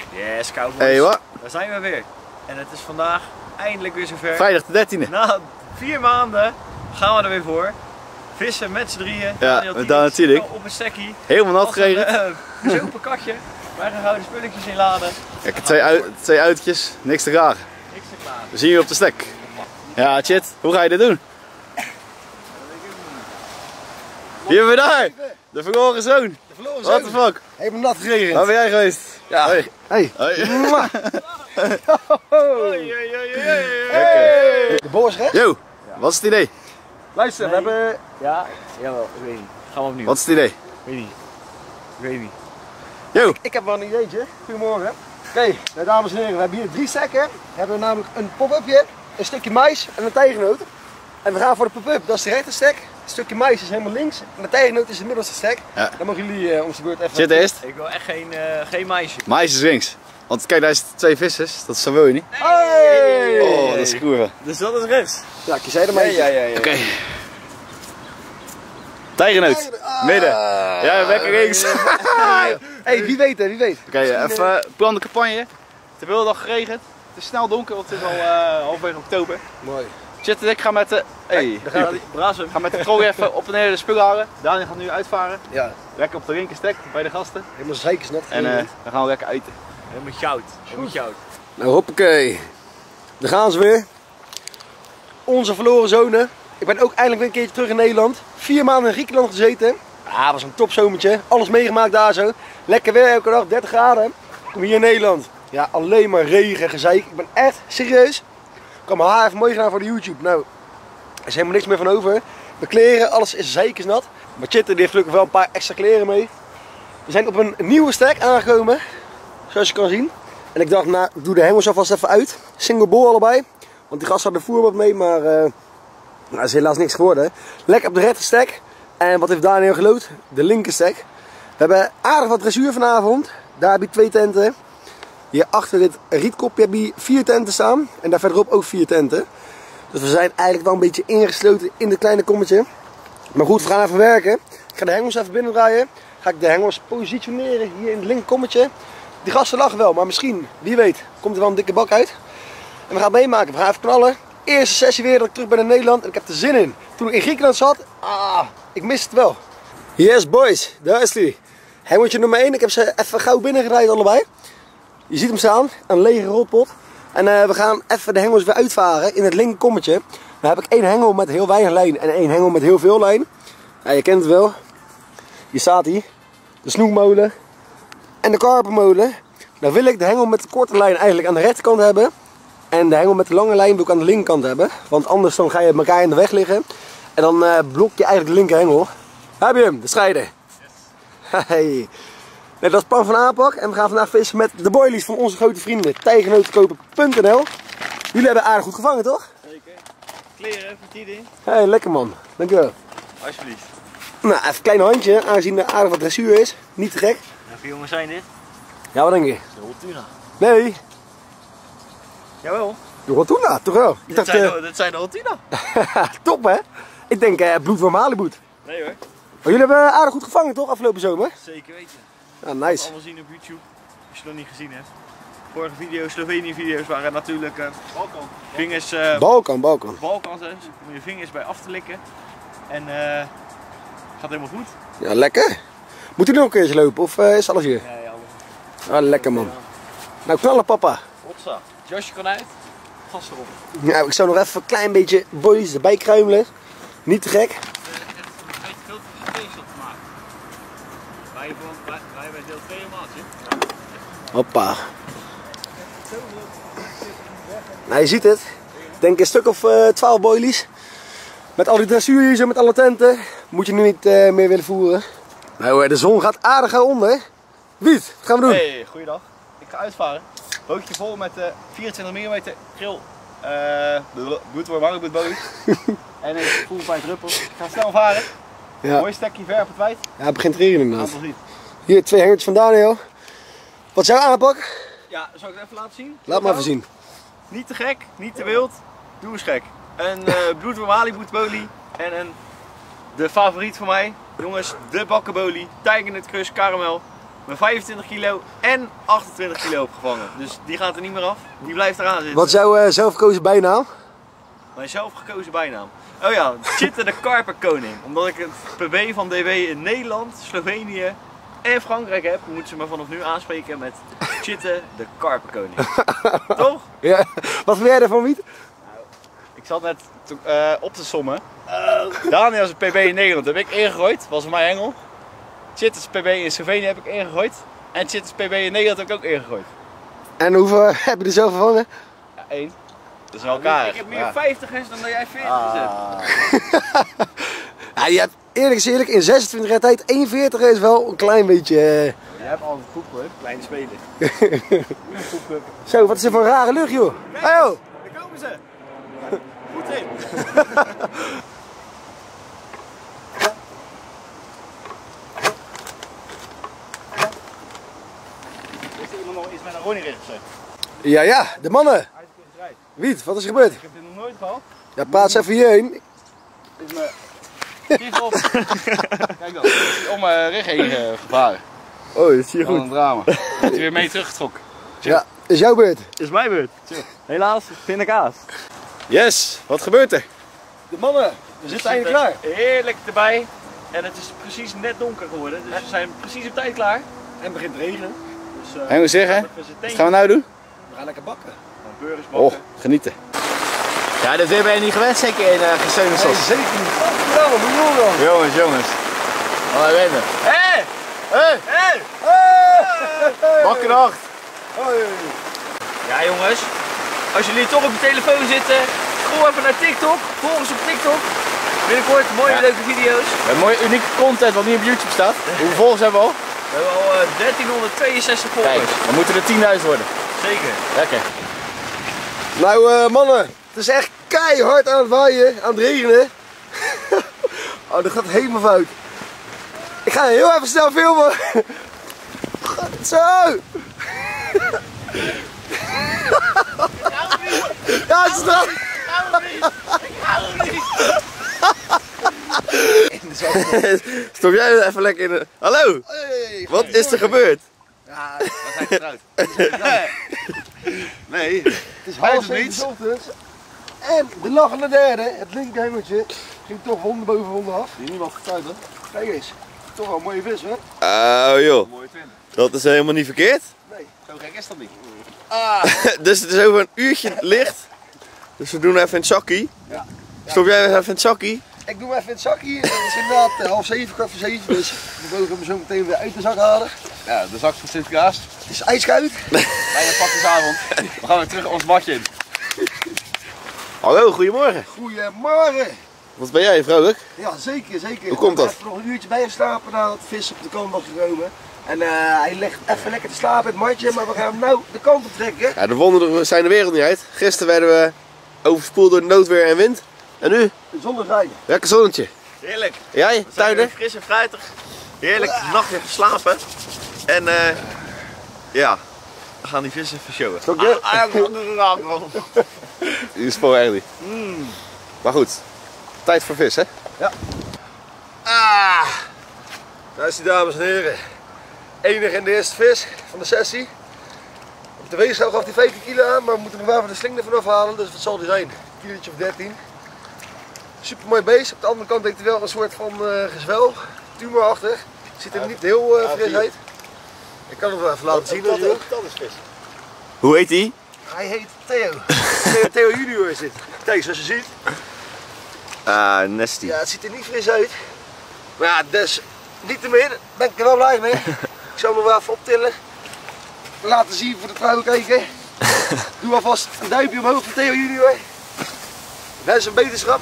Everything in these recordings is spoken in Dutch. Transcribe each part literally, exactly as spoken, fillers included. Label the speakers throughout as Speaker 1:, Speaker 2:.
Speaker 1: Yes, Cowboys.
Speaker 2: Hey, wat?
Speaker 1: Daar zijn we weer. En het is vandaag eindelijk weer zover.
Speaker 2: Vrijdag de dertiende.
Speaker 1: Na vier maanden gaan we er weer voor. Vissen met z'n drieën.
Speaker 2: Ja, daar natuurlijk.
Speaker 1: Op een stekkie.
Speaker 2: Helemaal nat geregend.
Speaker 1: Een uh, open katje. Wij gaan houden spulletjes inladen.
Speaker 2: Kijk, twee, uit, twee uitjes, niks te raar.
Speaker 1: Niks te klaar.
Speaker 2: We zien je op de stek. Ja, Chit, hoe ga je dit doen? Wie hebben we daar? De verloren zoon.
Speaker 3: De verloren zoon.
Speaker 2: What the fuck?
Speaker 3: Helemaal nat geregend.
Speaker 2: Waar ben jij geweest?
Speaker 3: Ja.
Speaker 2: Hey.
Speaker 3: Hey.
Speaker 2: Hey.
Speaker 1: Hoi, hoi, hoi, hoi.
Speaker 2: Hey.
Speaker 3: De boor is recht.
Speaker 2: Yo, wat is het idee?
Speaker 3: Luister,
Speaker 1: Nee.
Speaker 3: we hebben...
Speaker 1: Ja, jawel, ik weet niet. Gaan we opnieuw.
Speaker 2: Wat is het idee?
Speaker 1: Weet niet. Ik weet niet.
Speaker 2: Yo.
Speaker 3: Ik heb wel een ideetje. Goedemorgen. Oké, okay, nou, dames en heren, we hebben hier drie stekken. We hebben namelijk een pop-upje, een stukje mais en een tijgenoot. En we gaan voor de pop-up, dat is de rechter stek. Het stukje mais is helemaal links en de tijgenoot is de middelste stek.
Speaker 2: Ja.
Speaker 3: Dan mogen jullie uh, om de beurt even...
Speaker 2: Chit eerst.
Speaker 1: Ik wil echt geen, uh, geen meisje.
Speaker 2: Mais is links. Want kijk, daar zijn twee vissers, dat wil je niet.
Speaker 3: Hey!
Speaker 2: Oh, dat is cool.
Speaker 1: Dus dat is rechts.
Speaker 3: Ja, kies jij er maar
Speaker 1: Ja, ja, ja.
Speaker 2: Oké. Okay. Tijgenoot.
Speaker 3: Ah.
Speaker 2: Midden. Ja, lekker links. Oké,
Speaker 3: Hey, wie weet hè, wie weet.
Speaker 2: okay, even plan de campagne. Het heeft heel de dag geregend. Het is snel donker, want het is al uh, halverwege oktober.
Speaker 3: Mooi.
Speaker 2: Chit en ik gaan met de... Hey,
Speaker 1: Dan gaan we brazen.
Speaker 2: gaan met de trolley even op en neer de spullen halen. Daniel gaat nu uitvaren.
Speaker 3: Ja,
Speaker 2: Lekker op de linkerstek bij de gasten.
Speaker 3: helemaal zeker nat
Speaker 2: En uh, dan gaan we lekker eten.
Speaker 1: Helemaal goud. Helemaal goud.
Speaker 3: Nou, hoppakee. Daar gaan ze weer. Onze verloren zonen. Ik ben ook eindelijk weer een keertje terug in Nederland. Vier maanden in Griekenland gezeten. Ah, dat was een topzomertje. Alles meegemaakt daar zo. Lekker weer elke dag, dertig graden. Kom hier in Nederland. Ja, alleen maar regen, gezeik. Ik ben echt serieus. Ik kan mijn haar even mooi gedaan voor de YouTube. Nou, er is helemaal niks meer van over. Mijn kleren, alles is zeikersnat. Maar Chitter die heeft gelukkig wel een paar extra kleren mee. We zijn op een nieuwe stek aangekomen. Zoals je kan zien. En ik dacht, nou, ik doe de hengels alvast even uit. Single bol allebei. Want die gasten hadden voer wat mee, maar uh, nou, dat is helaas niks geworden. Lekker op de rechter stek. En wat heeft Daniel geloot? De linker stek. We hebben aardig wat dressuur vanavond. Daar heb je twee tenten. Hier achter dit rietkopje heb je vier tenten staan. En daar verderop ook vier tenten. Dus we zijn eigenlijk wel een beetje ingesloten in dit kleine kommetje. Maar goed, we gaan even werken. Ik ga de hengels even binnendraaien. Ga ik de hengels positioneren hier in het linker kommetje. Die gasten lachen wel, maar misschien, wie weet, komt er wel een dikke bak uit. En we gaan het meemaken, we gaan even knallen. Eerste sessie weer dat ik terug ben in Nederland en ik heb er zin in. Toen ik in Griekenland zat, ah, ik mis het wel. Yes boys, daar is hij. Hengeltje nummer één, ik heb ze even gauw binnengedraaid allebei. Je ziet hem staan, een lege rolpot. En uh, we gaan even de hengels weer uitvaren in het linker kommetje. Dan heb ik één hengel met heel weinig lijn en één hengel met heel veel lijn. Ja, je kent het wel. Hier staat hij, de snoekmolen en de karpenmolen. Dan wil ik de hengel met de korte lijn eigenlijk aan de rechterkant hebben. En de hengel met de lange lijn wil ik aan de linkerkant hebben. Want anders dan ga je elkaar in de weg liggen. En dan uh, blok je eigenlijk de linker hengel. Heb je hem, de strijder? Yes. Hey. Nee, dat is het plan van aanpak. En we gaan vandaag vissen met de boilies van onze grote vrienden tijgenotenkoper punt n l. Jullie hebben aardig goed gevangen, toch?
Speaker 1: Zeker. Kleren, even in.
Speaker 3: Hey, lekker man. Dankjewel.
Speaker 1: Alsjeblieft.
Speaker 3: Nou, even een klein handje, aangezien er aardig wat dressuur is. Niet te gek.
Speaker 1: Welke jongens zijn dit?
Speaker 3: Ja, wat denk je?
Speaker 1: De Holtuna.
Speaker 3: Nee.
Speaker 1: Jawel.
Speaker 3: De Rotuna, toch wel? Ik
Speaker 1: Dit
Speaker 3: dacht,
Speaker 1: zijn,
Speaker 3: uh,
Speaker 1: de, dit zijn de Holtuna.
Speaker 3: top hè? Ik denk uh, bloed van Maliboet.
Speaker 1: Nee hoor.
Speaker 3: Maar jullie hebben aardig goed gevangen toch, afgelopen zomer?
Speaker 1: Zeker weten.
Speaker 3: Ja, nice.
Speaker 1: Allemaal zien op YouTube. Als je het nog niet gezien hebt. Vorige video's, Slovenië video's waren natuurlijk uh, Balkan. Vingers, uh,
Speaker 3: Balkan, Balkan.
Speaker 1: Balkan dus. Om je vingers bij af te likken. En uh, gaat helemaal goed.
Speaker 3: Ja, lekker. Moet u nog een keertje lopen of uh, is alles hier?
Speaker 1: Ja, ja, alles.
Speaker 3: Ah, lekker man. Nou, knallen papa.
Speaker 1: Hotsa. Jasje kan uit. Gas erop.
Speaker 3: Nou, ik zou nog even een klein beetje boilies erbij kruimelen. Niet te gek.
Speaker 1: Echt een grote special te maken. Wij, wij, wij bij deel twee een maatje.
Speaker 3: Hoppa. Nou, je ziet het. Ik denk een stuk of uh, twaalf boilies. Met al die dressuur hier zo, met alle tenten. Moet je nu niet uh, meer willen voeren. Nou, de zon gaat aardig gaan onder. Wiet, wat gaan we doen?
Speaker 1: Hey, goeiedag. Ik ga uitvaren. Bootje vol met uh, vierentwintig millimeter grill. Uh, Bloedwoord, Maliboet boot. En een voel bij druppels. Ik ga snel varen.
Speaker 3: Ja.
Speaker 1: Mooi stekje ver op het wijd.
Speaker 3: Ja, het begint te regenen inderdaad.
Speaker 1: Aantal ziet.
Speaker 3: Hier, twee hengertjes van Daniel. Wat is jouw aanpak?
Speaker 1: Ja, zal ik het even laten zien?
Speaker 3: Laat maar even zien.
Speaker 1: Niet te gek, niet te wild. Doe eens gek. Een uh, Bloedwoord Maliboet bolie. En een, de favoriet van mij. Jongens, de bakkenbolie. Tijgernut Crush Caramel. met vijfentwintig kilo en achtentwintig kilo heb gevangen. Dus die gaat er niet meer af. Die blijft eraan zitten.
Speaker 3: Wat is jouw uh, zelfgekozen bijnaam?
Speaker 1: Mijn zelfgekozen bijnaam. Oh ja, Chitte de Karperkoning. Omdat ik het P B van D W in Nederland, Slovenië en Frankrijk heb, moeten ze me vanaf nu aanspreken met Chitte de Karperkoning. Toch?
Speaker 3: Ja. Wat vind jij ervan, Wiet?
Speaker 2: Ik zat net uh, op te sommen. Daniel is een P B in Nederland, heb ik ingegooid. Was voor mij Engel. Chit is P B in Slovenië, heb ik ingegooid. En Chit is P B in Nederland, heb ik ook ingegooid.
Speaker 3: En hoeveel heb je er zelf vervangen?
Speaker 2: Ja, één. Dat is wel elkaar.
Speaker 1: Ik heb meer
Speaker 2: Ja.
Speaker 1: vijftig is dan dat jij veertig
Speaker 2: Ah.
Speaker 1: zet.
Speaker 3: Ja, je hebt eerlijk is eerlijk, in zesentwintig jaar tijd, eenenveertig is wel een klein beetje... Uh...
Speaker 1: Je hebt altijd goed club, kleine speler.
Speaker 3: Zo, wat is er voor een rare lucht, joh?
Speaker 1: Nee,
Speaker 3: Hey, joh.
Speaker 1: daar komen ze. Goed in.
Speaker 2: Is er iemand nog iets met een Ronnie gezet?
Speaker 3: Ja, ja, de mannen.
Speaker 2: Hij is een keer gedraaid.
Speaker 3: Wiet, wat is er gebeurd?
Speaker 2: Ik heb dit nog nooit gehad.
Speaker 3: Ja, praat eens even hierheen.
Speaker 2: Dit is me. Kijk op. Kijk dan. Is hij om mijn rug heen uh, gevaren.
Speaker 3: Oh, dat zie je
Speaker 2: Wat
Speaker 3: goed.
Speaker 2: een drama. Heeft hij weer mee teruggetrokken.
Speaker 3: Ja, is jouw beurt.
Speaker 1: Is mijn beurt. Helaas, pindakaas.
Speaker 2: Yes, wat gebeurt er?
Speaker 3: De mannen, we zitten eindelijk klaar.
Speaker 1: Heerlijk erbij. En het is precies net donker geworden, dus we zijn precies op tijd klaar.
Speaker 3: En het begint te regenen.
Speaker 1: Dus, uh,
Speaker 2: En hoe zeggen?
Speaker 1: even zijn
Speaker 2: Wat gaan we nou doen?
Speaker 3: We gaan lekker bakken.
Speaker 1: burgers
Speaker 2: Oh,
Speaker 1: bakken.
Speaker 2: genieten. Ja, dit weer ben je niet gewend zeker in uh, gesteunde
Speaker 3: Nee,
Speaker 2: sos.
Speaker 3: zeker niet. Ja, wat moet je dan?
Speaker 2: Jongens, jongens. Wat wij wennen.
Speaker 1: Hé!
Speaker 2: Hé,
Speaker 1: Hé!
Speaker 2: bakken acht.
Speaker 1: Ja jongens, als jullie toch op je telefoon zitten, scroll even naar TikTok. Volg ons op TikTok. Binnenkort mooie
Speaker 2: Ja.
Speaker 1: leuke video's.
Speaker 2: We hebben mooie unieke content wat niet op YouTube staat. Hoeveel volgers hebben we al?
Speaker 1: We hebben al uh, dertienhonderdtweeënzestig
Speaker 2: Kijk,
Speaker 1: volgers.
Speaker 2: dan moeten er tienduizend worden.
Speaker 1: Zeker.
Speaker 2: Lekker.
Speaker 3: Nou uh, mannen, het is echt keihard aan het waaien, aan het regenen. Oh, dat gaat helemaal fout. Ik ga heel even snel filmen. Zo! Ja, het is dat.
Speaker 2: Stop jij er even lekker in de... Hallo,
Speaker 3: Hey,
Speaker 2: wat is er gebeurd?
Speaker 3: Ja,
Speaker 1: We zijn getrouwd.
Speaker 2: Nee.
Speaker 3: het is half zeven 's ochtends. En de lachende derde, het linkerhengeltje, ging toch wonder boven wonder af.
Speaker 2: Die niemand getrouwd hè?
Speaker 3: Kijk eens, toch wel een mooie vis hoor.
Speaker 4: Oh joh,
Speaker 2: Mooie twintig.
Speaker 4: dat is helemaal niet verkeerd.
Speaker 3: Nee.
Speaker 2: Zo gek is dat niet.
Speaker 4: Dus het is over een uurtje licht. Dus we doen even een zakkie.
Speaker 3: Ja.
Speaker 4: Stop jij even in het zakkie?
Speaker 3: Ik doe hem even in het zakje. Het is inderdaad uh, half zeven, kwart voor zeven, dus we mogen hem zo meteen weer uit de zak halen.
Speaker 2: Ja, de zak van Sinterklaas.
Speaker 3: Het is ijskoud.
Speaker 2: Bijna pakjesavond. We gaan weer terug ons matje in.
Speaker 4: Hallo, goedemorgen.
Speaker 3: Goedemorgen.
Speaker 4: Wat ben jij, vrolijk?
Speaker 3: Ja, zeker, zeker.
Speaker 4: Hoe komt dat?
Speaker 3: Ik heb nog een uurtje bij hem slapen nadat de vis op de kant was gekomen. En uh, hij ligt even lekker te slapen in het matje, maar we gaan hem nou de kant op trekken.
Speaker 4: Ja, de wonderen zijn de wereld niet uit. Gisteren werden we overspoeld door noodweer en wind. En nu?
Speaker 3: Zonneschijn.
Speaker 4: Lekker zonnetje.
Speaker 1: Heerlijk.
Speaker 4: Jij,
Speaker 1: We zijn
Speaker 4: tuiner?
Speaker 1: weer fris en fruitig. Heerlijk, de nacht weer geslapen. En eh ja, we gaan die vissen even showen.
Speaker 3: Stop je?
Speaker 1: Ah, ah, ah, ah, ah.
Speaker 4: Die is voor echt niet. Maar goed, tijd voor vis hè?
Speaker 3: Ah, daar is die, dames en heren. Enige en de eerste vis van de sessie. Op de weegschaal gaf hij vijftien kilo aan, maar we moeten nog wel even de sling ervan afhalen, dus wat zal die zijn? Een kilootje of dertien. Super mooi beest. Op de andere kant heeft hij wel een soort van uh, gezwel, tumorachtig. Ziet er niet heel uh, fris uit. Ik kan hem wel even laten zien als je wil.
Speaker 4: Hoe heet die?
Speaker 3: Hij heet Theo. Theo, Theo junior is dit. Kijk, zoals je ziet.
Speaker 4: Ah, Nesty.
Speaker 3: Ja, het ziet er niet fris uit. Maar ja, dus niettemin ben ik er wel blij mee. Ik zal hem nog wel even optillen. Laten zien voor de trouwe kijken. Doe alvast een duimpje omhoog voor Theo junior. Wens een beterschap.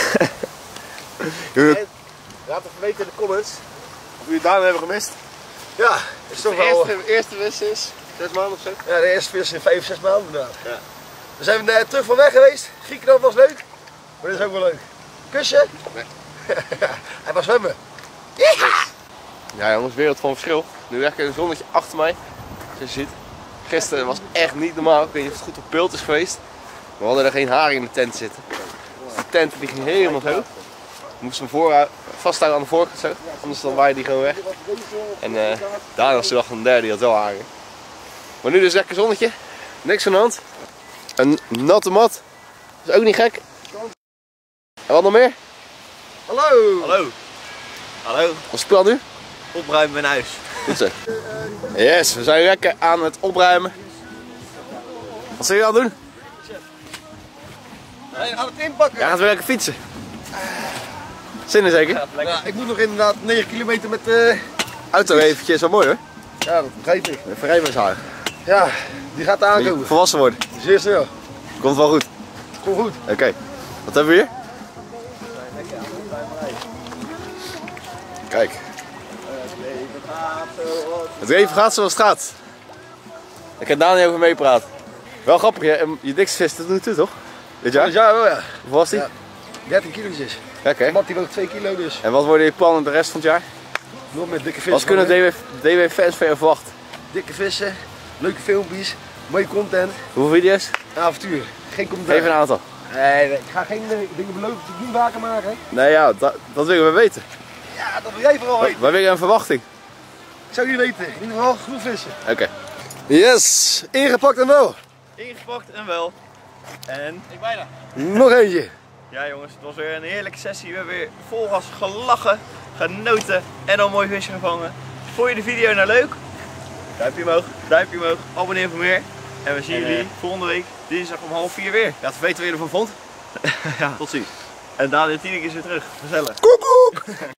Speaker 3: Laat even weten in de comments of jullie het daarom hebben gemist. Ja, is toch
Speaker 2: De
Speaker 3: wel...
Speaker 2: eerste, eerste vis is zes maanden of zo.
Speaker 3: Ja, de eerste vis in vijf, zes maanden inderdaad. Ja. We zijn uh, terug van weg geweest. Griekenland was leuk, maar dit is ook wel leuk. Kusje?
Speaker 2: Nee.
Speaker 3: Hij was zwemmen.
Speaker 4: Ja jongens, wereld van verschil. Nu lekker een zonnetje achter mij. Zoals je ziet. Gisteren was echt niet normaal. Ik weet niet of het goed op beeld is geweest. We hadden er geen haring in de tent zitten. Dus de tent die ging helemaal hoog. We moesten hem voor, vasthouden aan de voorkant zo. Anders dan waai je die gewoon weg. En uh, daarna was de dag een derde die had wel hangen. Maar nu dus lekker zonnetje. Niks aan de hand. Een natte mat. Is ook niet gek. En wat nog meer?
Speaker 3: Hallo!
Speaker 1: Hallo. Hallo.
Speaker 4: Wat is het plan nu?
Speaker 1: Opruimen mijn huis.
Speaker 4: Goed zo. Yes, we zijn lekker aan het opruimen. Wat zijn jullie aan het doen?
Speaker 3: Nee, we gaan het inpakken.
Speaker 4: Jij gaat weer lekker fietsen. Zin in zeker?
Speaker 3: Ja, ik moet nog inderdaad negen kilometer met de uh...
Speaker 4: Auto eventjes, wel mooi hoor.
Speaker 3: Ja, dat begrijp ik.
Speaker 4: Even rijbewijshaar.
Speaker 3: Ja, die gaat aankomen.
Speaker 4: Volwassen worden.
Speaker 3: Zeer snel.
Speaker 4: Komt wel goed.
Speaker 3: Kom goed.
Speaker 4: Oké. Okay. Wat hebben we hier? Kijk. Het leven gaat zoals het gaat. Ik heb Daniel over meepraten. Wel grappig, je, je dikste vis tot nu toe toch? Dit jaar?
Speaker 3: Ja, wel ja.
Speaker 4: Hoeveel was die?
Speaker 3: Ja. dertien kilo's.
Speaker 4: Oké. Okay.
Speaker 3: Mat die woog twee kilo dus.
Speaker 4: En wat worden je plannen de rest van het jaar?
Speaker 3: Nog met dikke vissen.
Speaker 4: Wat kunnen D W fans van je verwachten?
Speaker 3: Dikke vissen, leuke filmpjes, mooie content.
Speaker 4: Hoeveel video's?
Speaker 3: Avontuur. Geen commentaar.
Speaker 4: Even een aantal.
Speaker 3: Nee, nee, ik ga geen uh, dingen beloven die ik niet vaker maken.
Speaker 4: Nee ja, dat, dat willen we weten.
Speaker 3: Ja, dat wil jij vooral weten.
Speaker 4: Wij willen een verwachting.
Speaker 3: Ik zou jullie weten. In ieder geval genoeg vissen.
Speaker 4: Oké. Okay.
Speaker 3: Yes, ingepakt en wel.
Speaker 1: Ingepakt en wel. En
Speaker 2: Ik bijna.
Speaker 3: Nog eentje.
Speaker 1: ja jongens, het was weer een heerlijke sessie. We hebben weer vol gas gelachen, genoten en al een mooi visje gevangen. Vond je de video nou leuk? Duimpje omhoog, duimpje omhoog, abonneer voor meer. En we zien
Speaker 2: En,
Speaker 1: jullie
Speaker 2: uh,
Speaker 1: volgende week dinsdag om half vier weer.
Speaker 2: Laat weten wat je ervan vond.
Speaker 1: Ja.
Speaker 2: Tot ziens.
Speaker 1: En Daniel en Tineke is weer terug. Gezellig.
Speaker 3: Koekoek.